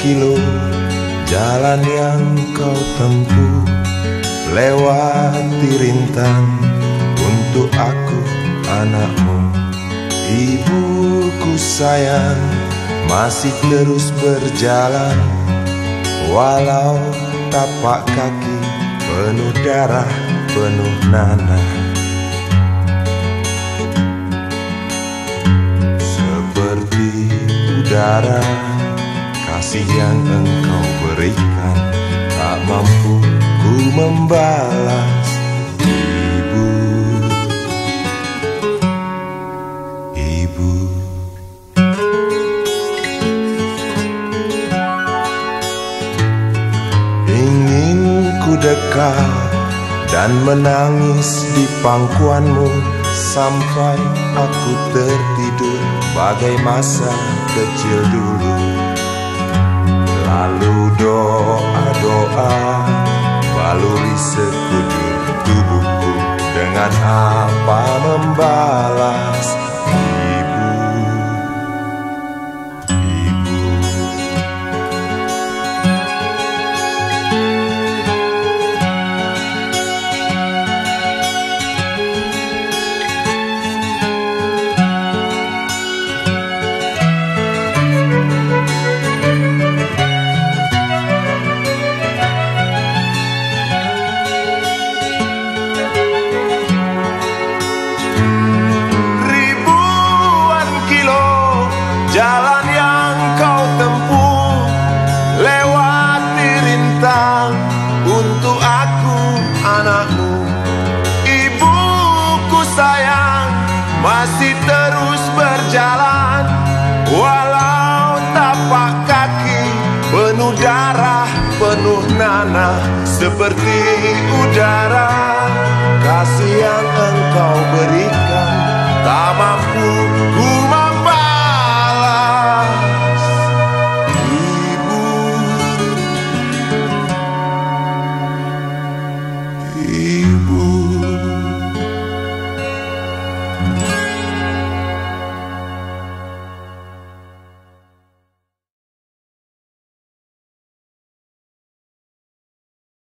kilo jalan yang kau tempuh, lewati rintang untuk aku anakmu. Ibuku sayang masih terus berjalan, walau tapak kaki penuh darah, penuh nanah. Seperti udara, kasih yang engkau berikan tak mampu ku membalas. Ibu, ingin ku dekat dan menangis di pangkuanmu sampai aku tertidur bagai masa kecil dulu. Lalu doa-doa baluri sekujur tubuhku, dengan apa membalas. Jalan yang kau tempuh, lewati rintang untuk aku anakmu. Ibuku sayang masih terus berjalan, walau tapak kaki penuh darah, penuh nanah. Seperti udara, kasih yang engkau berikan tak mampu ku